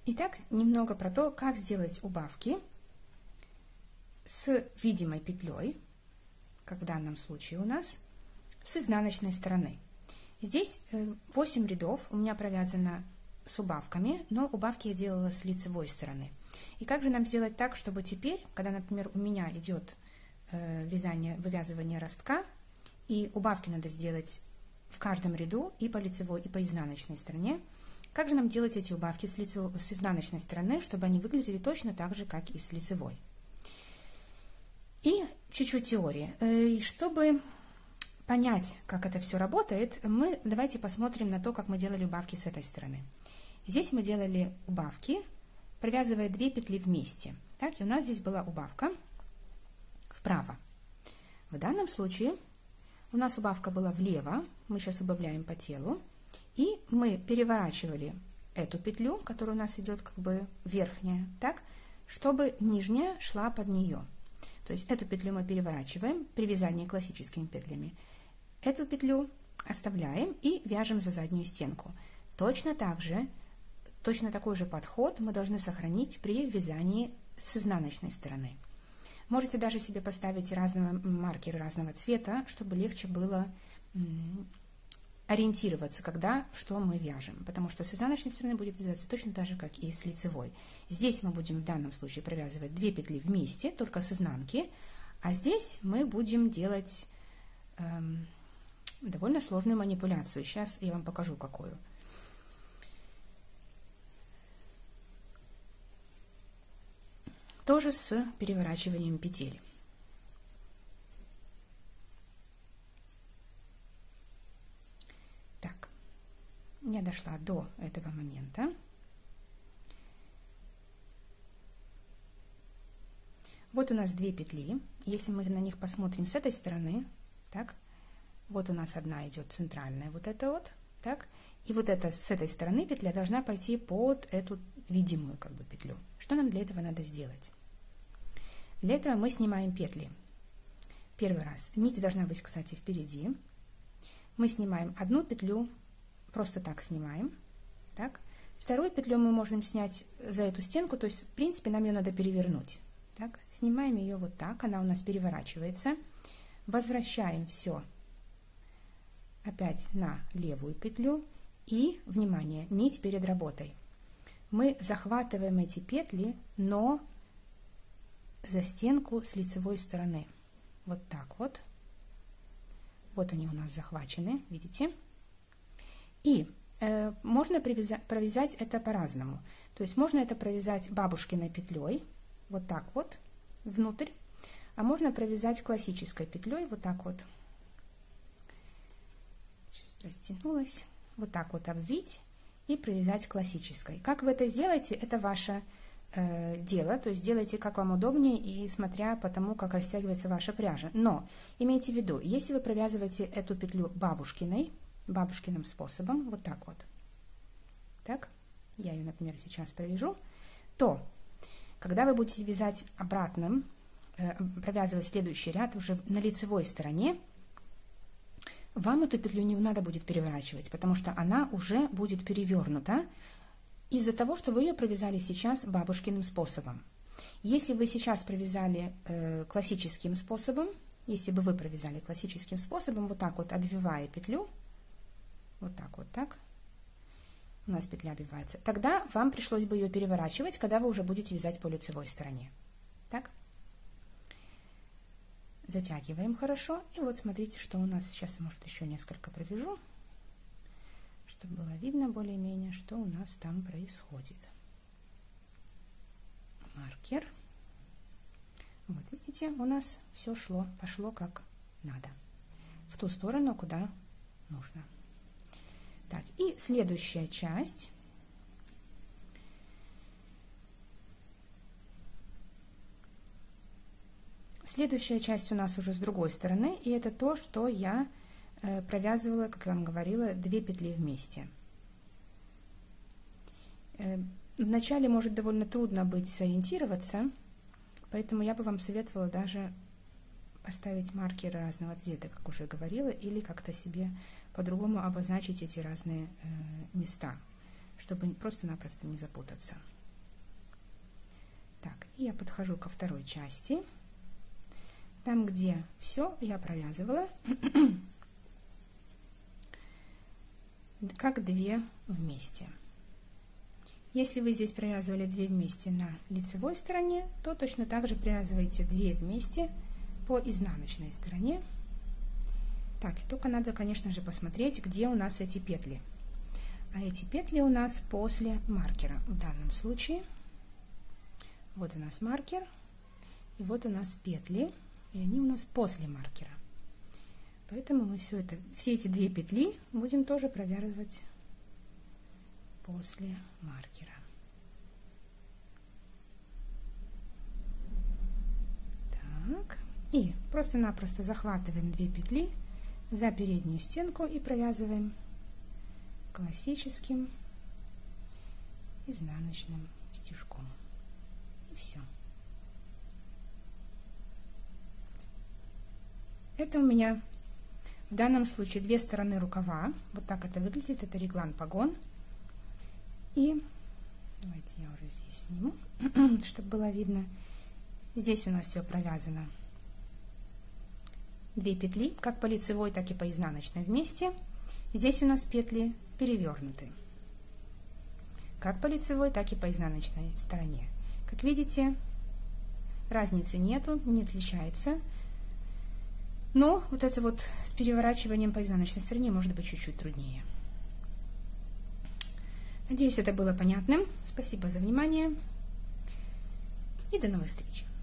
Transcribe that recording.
Итак, немного про то, как сделать убавки с видимой петлей, как в данном случае у нас, с изнаночной стороны. Здесь 8 рядов у меня провязано с убавками, но убавки я делала с лицевой стороны. И как же нам сделать так, чтобы теперь, когда, например, у меня идет вывязывание ростка, и убавки надо сделать в каждом ряду и по лицевой, и по изнаночной стороне, как же нам делать эти убавки с изнаночной стороны, чтобы они выглядели точно так же, как и с лицевой? И чуть-чуть теории. И чтобы понять, как это все работает, давайте посмотрим на то, как мы делали убавки с этой стороны. Здесь мы делали убавки, провязывая 2 петли вместе. Так, и у нас здесь была убавка вправо. В данном случае у нас убавка была влево, мы сейчас убавляем по телу, и мы переворачивали эту петлю, которая у нас идет как бы верхняя, так, чтобы нижняя шла под нее. То есть эту петлю мы переворачиваем при вязании классическими петлями. Эту петлю оставляем и вяжем за заднюю стенку. Точно такой же подход мы должны сохранить при вязании с изнаночной стороны. Можете даже себе поставить маркеры разного цвета, чтобы легче было ориентироваться, что мы вяжем, потому что с изнаночной стороны будет вязаться точно так же, как и с лицевой. Здесь мы будем в данном случае провязывать 2 петли вместе, только с изнанки, а здесь мы будем делать довольно сложную манипуляцию. Сейчас я вам покажу, какую. Тоже с переворачиванием петель. Так, я дошла до этого момента. Вот у нас 2 петли. Если мы на них посмотрим с этой стороны, так, вот у нас одна идет центральная, вот эта вот, так, и вот эта с этой стороны петля должна пойти под эту видимую как бы петлю. Что нам для этого надо сделать? Для этого мы снимаем петли. Первый раз нить должна быть, кстати, впереди. Мы снимаем одну петлю, просто так снимаем, так. Вторую петлю мы можем снять за эту стенку, то есть, в принципе, нам ее надо перевернуть. Так, снимаем ее вот так, она у нас переворачивается. Возвращаем все опять на левую петлю и, внимание, нить перед работой. Мы захватываем эти петли, но за стенку с лицевой стороны. Вот так вот. Вот они у нас захвачены, видите? И можно провязать это по-разному. То есть можно это провязать бабушкиной петлей, вот так вот, внутрь, а можно провязать классической петлей, вот так вот. Сейчас растянулась. Вот так вот обвить и провязать классической. Как вы это сделаете, это ваше дело, то есть делайте как вам удобнее и смотря по тому, как растягивается ваша пряжа. Но имейте в виду, если вы провязываете эту петлю бабушкиным способом, вот так вот, так, я ее, например, сейчас провяжу, то когда вы будете вязать провязывать следующий ряд уже на лицевой стороне, вам эту петлю не надо будет переворачивать, потому что она уже будет перевернута из-за того, что вы ее провязали сейчас бабушкиным способом. Если вы сейчас провязали классическим способом, вот так вот обвивая петлю, вот так, у нас петля обвивается, тогда вам пришлось бы ее переворачивать, когда вы уже будете вязать по лицевой стороне. Так? Затягиваем хорошо. И вот смотрите, что у нас сейчас, может, еще несколько провяжу, чтобы было видно более-менее, что у нас там происходит. Маркер. Вот, видите, у нас все пошло как надо. В ту сторону, куда нужно. Так, и следующая часть. Следующая часть у нас уже с другой стороны, и это то, что я провязывала, как я вам говорила, 2 петли вместе. Вначале может довольно трудно быть сориентироваться, поэтому я бы вам советовала даже поставить маркеры разного цвета, как уже говорила, или как-то себе по-другому обозначить эти разные места, чтобы просто-напросто не запутаться. Так, я подхожу ко второй части. Там, где все, я провязывала как 2 вместе. Если вы здесь провязывали 2 вместе на лицевой стороне, то точно так же провязывайте 2 вместе по изнаночной стороне. Так, только надо, конечно же, посмотреть, где у нас эти петли. А эти петли у нас после маркера в данном случае. Вот у нас маркер, и вот у нас петли, и они у нас после маркера. Поэтому мы все эти 2 петли будем тоже провязывать после маркера. Так, и просто-напросто захватываем 2 петли за переднюю стенку и провязываем классическим изнаночным стежком. И все. Это у меня в данном случае 2 стороны рукава. Вот так это выглядит. Это реглан-погон. И давайте я уже здесь сниму, чтобы было видно. Здесь у нас все провязано. 2 петли, как по лицевой, так и по изнаночной вместе. Здесь у нас петли перевернуты, как по лицевой, так и по изнаночной стороне. Как видите, разницы нету, не отличается. Но вот это вот с переворачиванием по изнаночной стороне может быть чуть-чуть труднее. Надеюсь, это было понятным. Спасибо за внимание и до новых встреч!